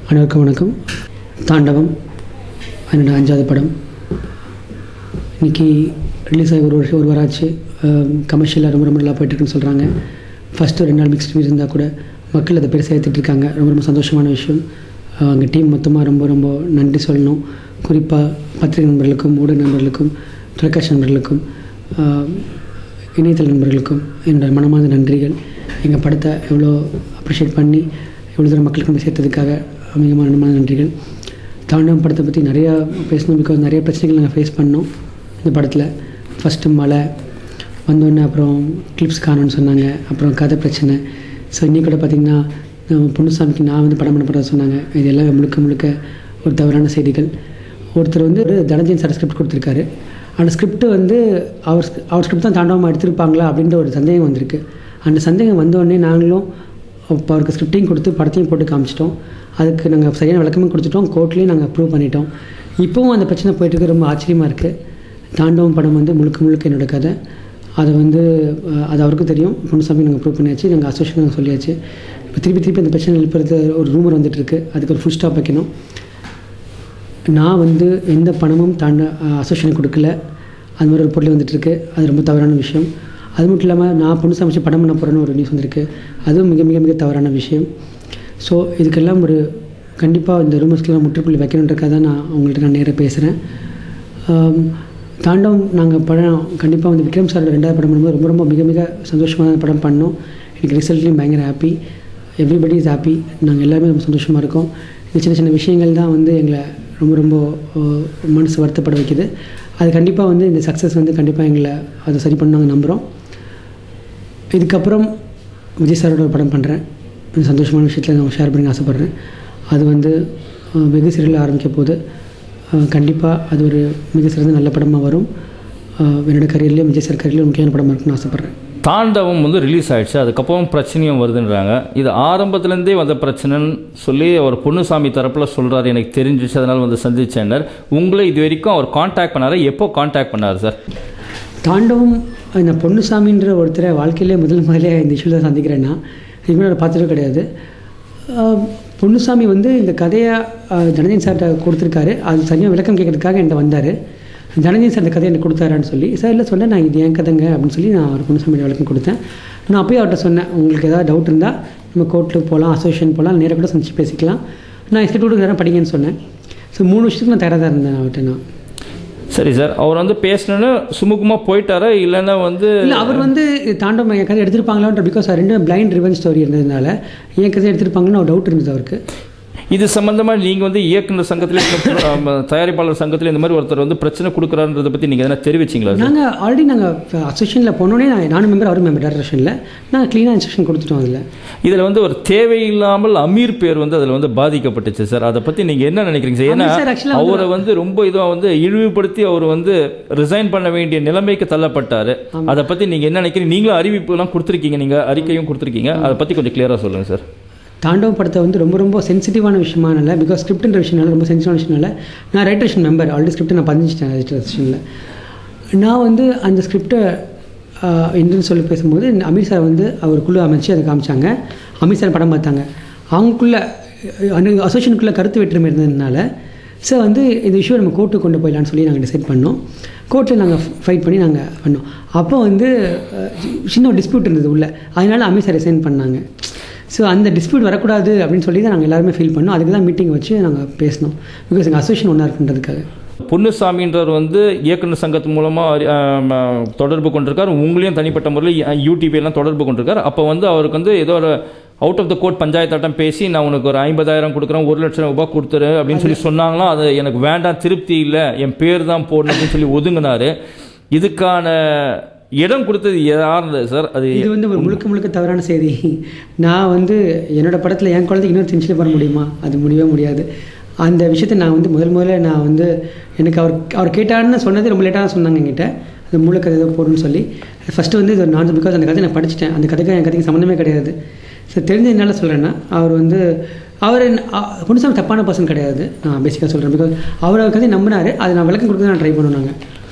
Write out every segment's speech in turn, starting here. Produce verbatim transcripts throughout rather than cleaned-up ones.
அனைவருக்கும் வணக்கம். தாண்டவம் என்னோட அஞ்சாவது படம் இன்றைக்கி ரிலீஸ் ஆகி ஒரு வருஷம் ஒரு வாராச்சு. கமர்ஷியலாக ரொம்ப ரொம்ப நல்லா போய்ட்டுருக்குன்னு சொல்கிறாங்க. ஃபஸ்ட்டு ரெண்டு நாள் மிக்ஸ்ட் ரிவ்யூஸ் இருந்தால் கூட மக்கள் அதை பெருசாக ஏற்றிட்டு இருக்காங்க. ரொம்ப ரொம்ப சந்தோஷமான விஷயம். அங்கே டீம் மொத்தமாக ரொம்ப ரொம்ப நன்றி சொல்லணும். குறிப்பாக பத்திரிகை நண்பர்களுக்கும், ஊடக நண்பர்களுக்கும், தொலைக்காட்சி நண்பர்களுக்கும், இணையதள நண்பர்களுக்கும் என்னோட மனமார்ந்த நன்றிகள். எங்கள் படத்தை எவ்வளோ அப்ரிஷியேட் பண்ணி எவ்வளோ தூரம் மக்களுக்கு நம்ம சேர்த்ததுக்காக மிக மனமான நன்றிகள். தாண்டவம் படத்தை பற்றி நிறையா பேசணும். பிகாஸ் நிறைய பிரச்சனைகள் நாங்கள் ஃபேஸ் பண்ணோம் இந்த படத்தில். ஃபஸ்ட்டு மழை வந்தோடனே, அப்புறம் கிளிப்ஸ் காணோன்னு சொன்னாங்க, அப்புறம் கதை பிரச்சனை. ஸோ இன்றைக்கி கூட பார்த்திங்கன்னா பொன்னுசாமிக்கு நான் வந்து படம் பண்ண போகிறத சொன்னாங்க. இது எல்லாம் முழுக்க முழுக்க ஒரு தவறான செய்திகள். ஒருத்தர் வந்து ஒரு தனஞ்சயன் சார் ஸ்கிரிப்ட் கொடுத்துருக்காரு. அந்த ஸ்கிரிப்ட்டு வந்து அவர் அவர் ஸ்கிரிப்ட் தான் தாண்டவமாக எடுத்திருப்பாங்களா அப்படின்ற ஒரு சந்தேகம் வந்திருக்கு. அந்த சந்தேகம் வந்தோடனே நாங்களும் இப்போ அவருக்கு ஸ்கிரிப்டையும் கொடுத்து படத்தையும் போட்டு காமிச்சிட்டோம். அதுக்கு நாங்கள் சரியான விளக்கமும் கொடுத்துட்டோம். கோர்ட்லேயும் நாங்கள் அப்ரூவ் பண்ணிட்டோம். இப்போவும் அந்த பிரச்சனை போயிட்டுருக்கு. ரொம்ப ஆச்சரியமாக இருக்குது. தாண்டவம் படம் வந்து முழுக்க முழுக்க என்னோடய கதை. அதை வந்து அது அவருக்கும் தெரியும். பொன்னுசாமி நாங்கள் ப்ரூவ் பண்ணியாச்சு. நாங்கள் அசோசியேஷன் நாங்கள் சொல்லியாச்சு. இப்போ திருப்பி திருப்பி அந்த பிரச்சனை எழுப்புறது ஒரு ரூமர் வந்துட்டுருக்கு. அதுக்கு ஒரு ஃபுல் ஸ்டாப் வைக்கணும். நான் வந்து எந்த பணமும் தாண்ட அசோசியேஷன் கொடுக்கல. அது மாதிரி ஒரு பொருள் வந்துட்டுருக்கு. அது ரொம்ப தவறான விஷயம். அது மட்டும் இல்லாமல் நான் பொன்னுசாமி வச்சு படம் பண்ண போகிறேன்னு ஒரு நியூஸ் வந்திருக்கு. அதுவும் மிக மிக மிக தவறான விஷயம். ஸோ இதுக்கெல்லாம் ஒரு கண்டிப்பாக இந்த ரூமர்ஸ்க்கெல்லாம் முற்றுப்புள்ளி வைக்கணுன்றக்காக தான் நான் அவங்கள்ட்ட நான் நேராக பேசுகிறேன். தாண்டவம் நாங்கள் படம் கண்டிப்பாக வந்து விக்ரம் சாரோட ரெண்டாவது படம் பண்ணும்போது ரொம்ப ரொம்ப மிக மிக சந்தோஷமான படம் பண்ணோம். எனக்கு ரிசல்ட்லேயும் பயங்கர ஹாப்பி. Everybody is happy. நாங்கள் எல்லாருமே ரொம்ப சந்தோஷமாக இருக்கோம். இந்த சின்ன சின்ன விஷயங்கள் தான் வந்து எங்களை ரொம்ப ரொம்ப மனசு வருத்தப்பட வைக்குது. அது கண்டிப்பாக வந்து இந்த சக்ஸஸ் வந்து கண்டிப்பாக எங்களை அதை சரி பண்ண நாங்கள் நம்புகிறோம். இதுக்கப்புறம் விஜய் சாரோட ஒரு படம் பண்ணுறேன். சந்தோஷமான விஷயத்தில் நான் ஷேர் பண்ணி ஆசைப்பட்றேன். அது வந்து வெகு சிறையில் ஆரம்பிக்க போகுது. கண்டிப்பாக அது ஒரு மிக சிறந்த நல்ல படமாக வரும். என்னோடய கரியர்லேயும் விஜய் சார் கரியர்லேயும் முக்கியமான படமாக இருக்குன்னு ஆசைப்பட்றேன். தாண்டவம் வந்து ரிலீஸ் ஆகிடுச்சு. அதுக்கப்புறம் பிரச்சனையும் வருதுன்றாங்க. இது ஆரம்பத்துலேருந்தே வந்த பிரச்சனைன்னு சொல்லி அவர் பொன்னுசாமி தரப்பில் சொல்கிறாரு. எனக்கு தெரிஞ்சிச்சு, அதனால் வந்து சந்திச்சேன்னர். உங்களை இது வரைக்கும் அவர் காண்டாக்ட் பண்ணார். எப்போ காண்டாக்ட் பண்ணார் சார்? தாண்டவம் இந்த பொன்னுசாமின்ற ஒருத்தரை வாழ்க்கையிலே முதல் முதலே இந்த இஷ்யூ தான் சந்திக்கிறேன்னா இதுக்கு நான் பார்த்துட்டு கிடையாது. பொன்னுசாமி வந்து இந்த கதையை தனஞ்சயன் சார்கிட்ட கொடுத்துருக்காரு. அது சரியாக விளக்கம் கேட்கறதுக்காக என்கிட்ட வந்தார். தனஞ்சயன் சார் இந்த கதையை எனக்கு கொடுத்தாரான்னு சொல்லி, சார் இல்லை சொன்னேன், நான் இது என் கதைங்க அப்படின்னு சொல்லி நான் ஒரு பொன்னுசாமி விளக்கம் கொடுத்தேன். நான் அப்போயே அவர்கிட்ட சொன்னேன், உங்களுக்கு ஏதாவது டவுட் இருந்தால் நம்ம கோர்ட்டுக்கு போகலாம், அசோசியேஷன் போகலாம், நேராக கூட சந்திச்சு பேசிக்கலாம். நான் எஸ்கிரிப்ட் நேரம் படிங்கன்னு சொன்னேன். ஸோ மூணு வருஷத்துக்கு நான் தயாராக தான் இருந்தேன் அவர்கிட்ட. நான் சரி சார், அவர் வந்து பேசணுன்னு சுமூகமாக போயிட்டாரா இல்லைன்னா வந்து இல்லை அவர் வந்து தாண்டவம் என் கதை எடுத்திருப்பாங்களான்ற பிகாஸ் ரெண்டு பிளைண்ட் ரிவெஞ்ச் ஸ்டோரி இருந்ததுனால என் கதை எடுத்திருப்பாங்கன்னு ஒரு டவுட் இருந்தது அவருக்கு. இது சம்மந்தமாக நீங்கள் வந்து இயக்குனர் சங்கத்தில் தயாரிப்பாளர் சங்கத்தில் இந்த மாதிரி ஒருத்தர் வந்து பிரச்சனை கொடுக்குறான்றதை பற்றி நீங்கள் எதனா தெரிவிச்சிங்களா? நாங்கள் ஆல்ரெடி நாங்கள் அசோசியேஷனில் போனோடனே நான் நானும் மெம்பர் அவரும் மெம்பர் டேரக்ஷனில் நாங்கள் க்ளீனாக இன்ஸ்ட்ரக்ஷன் கொடுத்துட்டோம். அதில் இதில் வந்து ஒரு தேவையில்லாமல் அமீர் பேர் வந்து அதில் வந்து பாதிக்கப்பட்டுச்சு சார். அதை பற்றி நீங்கள் என்ன நினைக்கிறீங்க சார்? ஏன்னா அவரை வந்து ரொம்ப இதாக வந்து இழிவுபடுத்தி அவர் வந்து ரிசைன் பண்ண வேண்டிய நிலைமைக்கு தள்ளப்பட்டார். அதை பற்றி நீங்கள் என்ன நினைக்கிறீங்க? நீங்களும் அறிவிப்புலாம் கொடுத்துருக்கீங்க, நீங்கள் அறிக்கையும் கொடுத்துருக்கீங்க. அதை பற்றி கொஞ்சம் கிளியராக சொல்லுங்கள் சார். தாண்டவம் படத்தை வந்து ரொம்ப ரொம்ப சென்சிட்டிவான விஷயமானால, பிகாஸ் ஸ்கிரிப்ட்ன்ற விஷயனால ரொம்ப சென்சிட்டிவான விஷயனால நான் ரைட்டரேஷன் மெம்பர் ஆல்ரெடி ஸ்கிரிப்டை நான் பதிஞ்சிட்டேன் ரைட்டரேஷனில். நான் வந்து அந்த ஸ்கிரிப்டை என்னன்னு சொல்லி பேசும்போது அமீர் சார் வந்து அவர் குழு அமைச்சு அதை காமிச்சாங்க. அமீர் சார் படம் பார்த்தாங்க. அவங்களுக்குள்ள அசோசியேஷனுக்குள்ளே கருத்து வேற்றுமை இருந்ததுனால சார் வந்து இந்த இஷ்யூ நம்ம கோர்ட்டுக்கு கொண்டு போயிடலான்னு சொல்லி நாங்கள் டிசைட் பண்ணோம். கோர்ட்டில் நாங்கள் ஃபைட் பண்ணி நாங்கள் பண்ணோம். அப்போ வந்து சின்ன ஒரு டிஸ்பியூட் இருந்தது உள்ள. அதனால அமீர் சார் ரிசைன் பண்ணாங்க. ஸோ அந்த டிஸ்பியூட் வரக்கூடாது அப்படின்னு சொல்லி தான் நாங்கள் எல்லாருமே ஃபீல் பண்ணோம். அதுக்கு தான் மீட்டிங் வச்சு நாங்கள் பேசினோம். பிகாஸ் எங்கள் அசோசியேஷன் ஒன்றா இருக்குன்றதுக்காக. பொன்னுசாமின்றவர் வந்து இயக்குனர் சங்கத்து மூலமாக தொடர்பு கொண்டிருக்கார். உங்களையும் தனிப்பட்ட முறையில் யூடியூப்லாம் தொடர்பு கொண்டிருக்கார். அப்போ வந்து அவருக்கு வந்து ஏதோ ஒரு அவுட் ஆஃப் த கோர்ட் பஞ்சாயத்தாட்டம் பேசி நான் உனக்கு ஒரு ஐம்பதாயிரம் கொடுக்குறேன், ஒரு லட்சம் ரூபாய் கொடுத்துரு அப்படின்னு சொல்லி சொன்னாங்களாம். அது எனக்கு வேண்டாம், திருப்தி இல்லை, என் பேர் தான் போடணும் அப்படின்னு சொல்லி ஒதுங்கினார். இதுக்கான இடம் கொடுத்தது யார் சார்? அது இது வந்து ஒரு முழுக்க முழுக்க தவறான செய்தி. நான் வந்து என்னோடய படத்தில் என் குழந்தைக்கு இன்னொரு டென்ஷனில் வர முடியுமா? அது முடியவே முடியாது. அந்த விஷயத்தை நான் வந்து முதல் முதல்ல நான் வந்து எனக்கு அவர் அவர் கேட்டாருன்னு சொன்னது ரொம்ப லேட்டாக சொன்னாங்க என்கிட்ட. அந்த முழு கதை ஏதோ போடணும்னு சொல்லி ஃபஸ்ட்டு வந்து இது ஒரு நான் பிகாஸ் அந்த கதை நான் படிச்சுட்டேன். அந்த கதைக்கு என் கதைக்கு சம்மந்தமே கிடையாது. ஸோ தெரிஞ்ச என்னால் சொல்கிறேன்னா அவர் வந்து அவர் பொன்னுசாமி தப்பான பர்சன் கிடையாது. நான் பேசிக்காக சொல்கிறேன். பிகாஸ் அவர் கதையை நம்பினார். அதை நான் விளக்கம் கொடுத்து நான் ட்ரை பண்ணுவாங்க.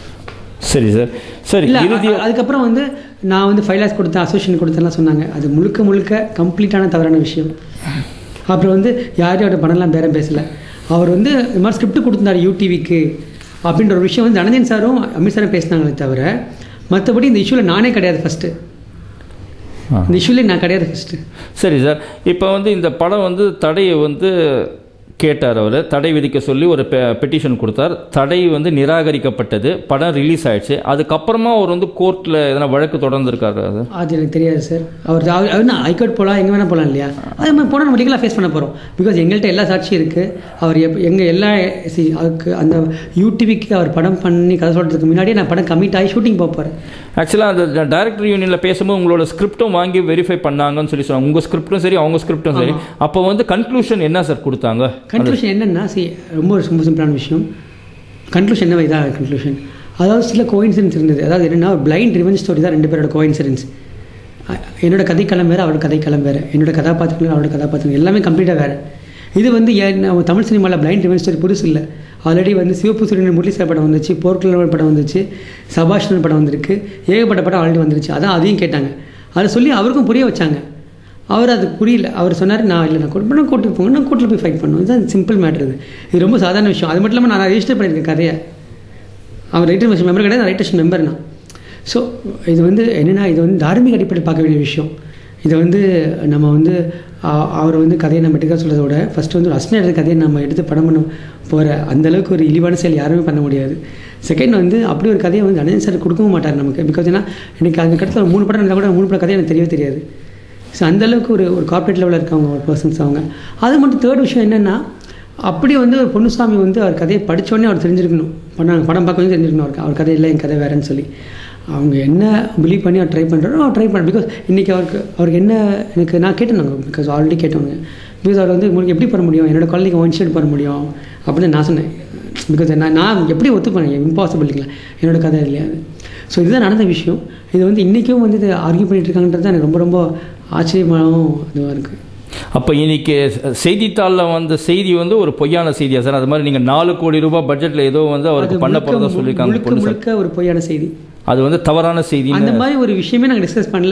சரி சார். சரி, அதுக்கப்புறம் வந்து நான் வந்து ஃபைவ் லேக்ஸ் கொடுத்தேன், அசோசியேஷன் கொடுத்தேன்லாம் சொன்னாங்க. அது முழுக்க முழுக்க கம்ப்ளீட்டான தவறான விஷயம். அப்புறம் வந்து யாரையும் அவரோட படம்லாம் பேரம் பேசலை. அவர் வந்து இந்த மாதிரி ஸ்கிரிப்ட் கொடுத்துருந்தார் யூடிவிக்கு அப்படின்ற ஒரு விஷயம் வந்து தனஞ்சயன் சாரும் அமீர் சாரும் பேசினாங்களே தவிர மற்றபடி இந்த இஷ்யூவில் நானே கிடையாது ஃபஸ்ட்டு. இந்த இஷ்யூலேயே நான் கிடையாது ஃபஸ்ட்டு. சரி சார், இப்போ வந்து இந்த படம் வந்து தடையை வந்து கேட்டார், அவர் தடை விதிக்க சொல்லி ஒரு பெ பெட்டிஷன் கொடுத்தார். தடை வந்து நிராகரிக்கப்பட்டது, படம் ரிலீஸ் ஆகிடுச்சு. அதுக்கப்புறமா அவர் வந்து கோர்ட்டில் எதனா வழக்கு தொடர்ந்துருக்காரு? அது அது எனக்கு தெரியாது சார். அவர் அவர் ஹைகோர்ட் போகலாம், எங்கே வேணால் போகலாம் இல்லையா? அது மாதிரி போனால் நம்ம லீகலாக ஃபேஸ் பண்ண போகிறோம். பிகாஸ் எங்கள்கிட்ட எல்லா சாட்சியும் இருக்குது. அவர் எப் எங்கள் எல்லா சி அதுக்கு அந்த யூடிவிக்கு அவர் படம் பண்ணி கதை சொல்கிறதுக்கு முன்னாடியே நான் படம் கமிட் ஆகி ஷூட்டிங் போக போகிறேன். ஆக்சுவலாக அந்த டைரக்டர் யூனியனில் பேசும்போது உங்களோட ஸ்கிரிப்டும் வாங்கி வெரிஃபை பண்ணாங்கன்னு சொல்லி சொன்னாங்க. உங்கள் ஸ்கிரிப்டும் சரி, அவங்க ஸ்கிரிப்டும் சரி. அப்போ வந்து கன்க்ளூஷன் என்ன சார் கொடுத்தாங்க? கன்க்ளூஷன் என்னென்னா, சி ரொம்ப ரொம்ப சிம்பிளான விஷயம். கன்க்ளூஷன் என்ன இதாக கன்க்ளூஷன், அதாவது சில கோயின்சிடன்ஸ் இருந்தது. அதாவது என்னென்னா, பிளைண்ட் ரிவெஞ்ச் ஸ்டோரி தான் ரெண்டு பேரோட கோயின்சிடன்ஸ். என்னோட கதைக்களம் வேறு, அவரோட கதைக்களம் வேறு. என்னோட கதாபாத்திரங்கள் அவரோட கதாபாத்திரங்கள் எல்லாமே கம்ப்ளீட்டாக வேறு. இது வந்து நம்ம தமிழ் சினிமாவில் பிளைண்ட் ரிவெஞ்ச் ஸ்டோரி புதுசு இல்லை. ஆல்ரெடி வந்து சிவப்பு சூரியன் முரளி சார் படம் வந்துச்சு, போர்க்குள்ள படம் வந்துச்சு, சபாஷ்ணன் படம் வந்திருக்கு, ஏகப்பட்ட படம் ஆல்ரெடி வந்துருச்சு. அதான் அதையும் கேட்டாங்க. அதை சொல்லி அவருக்கும் புரிய வச்சாங்க. அவர் அது புரியல. அவர் சொன்னார், நான் இல்லை நான் கோர்ட் பண்ண கோர்ட்டுக்கு போங்க, நான் கோர்ட்டில் போய் ஃபைட் பண்ணுவோம். இதுதான் சிம்பிள் மேட்ரு. இது இது ரொம்ப சாதாரண விஷயம். அது மட்டும் இல்லாமல் நான் ரெஜிஸ்டர் பண்ணியிருக்கேன் கதையை. அவர் ரைட்டர் மிஷன் மெம்பர் கிடையாது, நான் ரைட்டர் மெம்பர் நான். ஸோ இது வந்து என்னென்னா, இது வந்து தார்மீக அடிப்படையில் பார்க்க வேண்டிய விஷயம். இதை வந்து நம்ம வந்து அவரை வந்து கதையை நம்ம எடுக்க சொல்கிறத விட ஃபஸ்ட்டு வந்து ஒரு அஸ்ன எடுத்த கதையை நம்ம எடுத்து படம் பண்ண போகிற அந்தளவுக்கு ஒரு இழிவான செயல் யாருமே பண்ண முடியாது. செகண்ட் வந்து அப்படி ஒரு கதையை வந்து தனஞ்சயன் சார் கொடுக்கவும் மாட்டார் நமக்கு. பிகாஸ் ஏன்னா எனக்கு அந்த கட்டத்தில் ஒரு மூணு படம் இருந்தால் கூட மூணு படம் கதையை எனக்கு தெரியவே தெரியாது. ஸோ அந்தளவுக்கு ஒரு ஒரு கார்ப்பரேட் லெவலில் இருக்கவங்க ஒரு பர்சன்ஸ் அவங்க. அது மட்டும் தேர்ட் விஷயம் என்னென்னா, அப்படி வந்து ஒரு பொன்னுசாமி வந்து அவர் கதையை படித்தோடனே அவர் தெரிஞ்சிருக்கணும். பண்ணாங்க படம் பார்க்க தெரிஞ்சிருக்கணும் அவருக்கு அவர் கதை இல்லை, என் கதை வேறேன்னு சொல்லி. அவங்க என்ன பிலீவ் பண்ணி அவர் ட்ரை பண்ணுறாரோ அவர் ட்ரை பண்ண. பிகாஸ் இன்றைக்கி அவருக்கு அவருக்கு என்ன எனக்கு நான் கேட்டேனாங்க. பிகாஸ் ஆல்ரெடி கேட்டவங்க. பிகாஸ் அவர் வந்து உங்களுக்கு எப்படி பண்ண முடியும், என்னோடய குழந்தைக்கு ஒன் ஷேட் பண்ண முடியும் அப்படின்னு நான் சொன்னேன். பிகாஸ் நான் நான் எப்படி ஒத்துப்பேன், இம்பாசிபிள் இல்லைங்களா, என்னோடய கதை இல்லையா அது. ஸோ இதுதான் நடந்த விஷயம். இது வந்து இன்றைக்கும் வந்து இது ஆர்கியூ பண்ணிகிட்டு இருக்காங்கன்றது தான் எனக்கு ரொம்ப ரொம்ப ஆச்சரியமாகவும் இதுவாக இருக்குது. அப்போ இன்றைக்கி செய்தித்தாளில் வந்த செய்தி வந்து ஒரு பொய்யான செய்தியா சார்? அது மாதிரி நீங்கள் நாலு கோடி ரூபாய் பட்ஜெட்டில் ஏதோ வந்து அவருக்கு பண்ண போகிறதா சொல்லியிருக்காங்க. முழுக்க முழுக்க ஒரு பொய்யான செய்தி. அது வந்து தவறான செய்தி. அந்த மாதிரி ஒரு விஷயமே நாங்கள் டிஸ்கஸ் பண்ணல.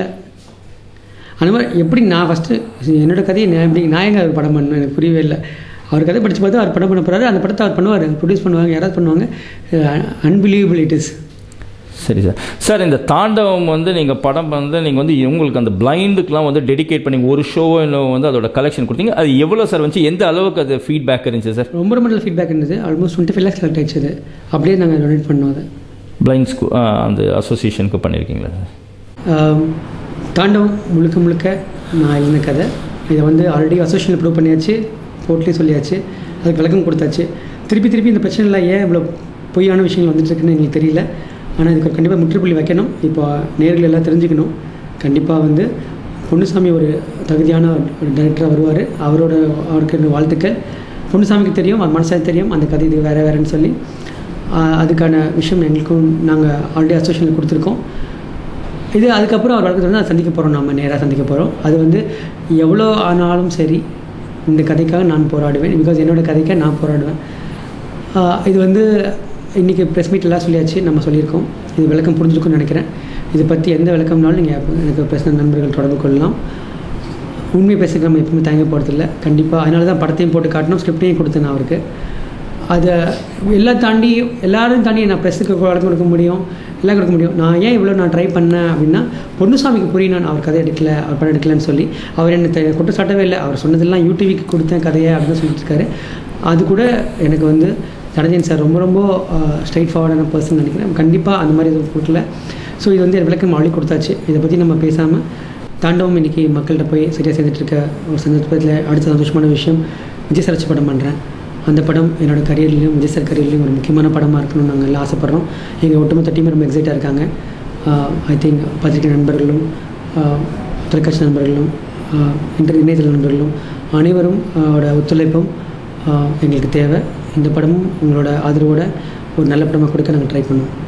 அந்த மாதிரி எப்படி நான் ஃபஸ்ட்டு என்னோடய கதையை நான் எப்படி நான் எங்கே அவர் படம் பண்ணேன் எனக்கு புரியவே இல்லை. அவர் கதை படித்து பார்த்து அவர் படம் பண்ண போகிறாரு. அந்த படத்தை அவர் பண்ணுவார், ப்ரொடியூஸ் பண்ணுவாங்க, யாராவது பண்ணுவாங்க. Unbelievable it is. சரி சார். சார், இந்த தாண்டவம் வந்து நீங்கள் படம் வந்து நீங்கள் வந்து உங்களுக்கு அந்த பிளைண்டுக்கெலாம் வந்து டெடிகேட் பண்ணி ஒரு ஷோவோ இல்லை வந்து அதோட கலெக்ஷன் கொடுத்தீங்க. அது எவ்வளோ சார் வந்துச்சு, எந்த அளவுக்கு அது ஃபீட்பேக் இருந்துச்சு சார்? ரொம்ப ரொம்ப நல்ல ஃபீட்பேக் இருந்தது. Almost twenty five lakhs collect ஆயிடுச்சு. அது அப்படியே நாங்கள் டொனேட் பண்ணோம். அதை பிளைண்ட் ஸ்கூ அந்த அசோசியேஷனுக்கு பண்ணியிருக்கீங்களா சார்? தாண்டவம் முழுக்க முழுக்க நான் எழுதின கதை. இதை வந்து ஆல்ரெடி அசோசியேஷனில் ப்ரூவ் பண்ணியாச்சு, கோர்ட்லேயும் சொல்லியாச்சு, அதுக்கு விளக்கம் கொடுத்தாச்சு. திருப்பி திருப்பி இந்த பிரச்சனையில் ஏன் இவ்வளோ பொய்யான விஷயங்கள் வந்துட்டுருக்குன்னு எங்களுக்கு தெரியல. ஆனால் இதுக்கு கண்டிப்பாக முற்றுப்புள்ளி வைக்கணும். இப்போ நேர்கள் எல்லாம் தெரிஞ்சுக்கணும். கண்டிப்பாக வந்து பொன்னுசாமி ஒரு தகுதியான ஒரு டைரக்டராக வருவார். அவரோட அவருக்கு வாழ்த்துக்கள். பொன்னுசாமிக்கு தெரியும், அவர் மனசாக தெரியும் அந்த கதை இது வேறு வேறுன்னு சொல்லி. அதுக்கான விஷயம் எங்களுக்கும் நாங்கள் ஆல்ரெடி அசோசியேஷனில் கொடுத்துருக்கோம். இது அதுக்கப்புறம் அவர் வழக்கத்தில் தான் சந்திக்க போகிறோம், நம்ம நேராக சந்திக்க போகிறோம். அது வந்து எவ்வளோ ஆனாலும் சரி இந்த கதைக்காக நான் போராடுவேன். பிகாஸ் என்னோடய கதைக்காக நான் போராடுவேன். இது வந்து இன்றைக்கி ப்ரெஸ் மீட்டெல்லாம் சொல்லியாச்சு, நம்ம சொல்லியிருக்கோம். இது விளக்கம் புரிஞ்சுருக்குன்னு நினைக்கிறேன். இதை பற்றி எந்த விளக்கம்னாலும் நீங்கள் எனக்கு பேசின நண்பர்கள் தொடர்பு கொள்ளலாம். உண்மை பேசுகிற நம்ம எப்பவுமே தயங்க போகிறதில்ல. கண்டிப்பாக அதனால தான் படத்தையும் போட்டு காட்டணும், ஸ்கிரிப்டையும் கொடுத்தேன் நான் அவருக்கு. அதை எல்லாம் தாண்டி எல்லாரும் தாண்டி நான் ப்ரெஸ்ஸுக்கு வழக்கம் கொடுக்க முடியும், எல்லாம் கொடுக்க முடியும். நான் ஏன் இவ்வளோ நான் ட்ரை பண்ணேன் அப்படின்னா, பொன்னுசாமிக்கு புரியணும் அவர் கதை எடுக்கலை, அவர் படம் எடுக்கலன்னு சொல்லி. அவர் என்ன குற்றச்சாட்டவே இல்லை. அவர் சொன்னதெல்லாம் யூடிவிக்கு கொடுத்தேன் கதையை அப்படின்னு சொல்லிட்டு இருக்காரு. அது கூட எனக்கு வந்து தனஞ்சயன் சார் ரொம்ப ரொம்ப ஸ்ட்ரைட் ஃபார்வர்டான பர்சன் நினைக்கிறேன். கண்டிப்பாக அந்த மாதிரி எதுவும் கொடுக்கல. ஸோ இது வந்து விளக்கம் ஆல்ரெடி கொடுத்தாச்சு. இதை பற்றி நம்ம பேசாமல் தாண்டவம் இன்றைக்கி மக்கள்கிட்ட போய் சரியாக செய்துட்ருக்க ஒரு சந்தர்ப்பத்தில் அடுத்த சந்தோஷமான விஷயம், விஜய் சார் வச்சு படம் பண்ணுறேன். அந்த படம் என்னோடய கரியர்லேயும் விஜய் சார் கரியர்லேயும் ஒரு முக்கியமான படமாக இருக்கணும்னு நாங்கள் எல்லாம் ஆசைப்பட்றோம். எங்கள் ஒட்டுமொத்த டீம் ரொம்ப எக்ஸைட்டாக இருக்காங்க. ஐ திங்க் பத்திரிகை நண்பர்களும் தொலைக்காட்சி நண்பர்களும் இன்டர் இணையதள நண்பர்களும் அனைவரும் ஒத்துழைப்பும் எங்களுக்கு தேவை. இந்த படமும் உங்களோட ஆதரவோட ஒரு நல்ல படமாக கொடுக்க நாங்கள் ட்ரை பண்ணுவோம்.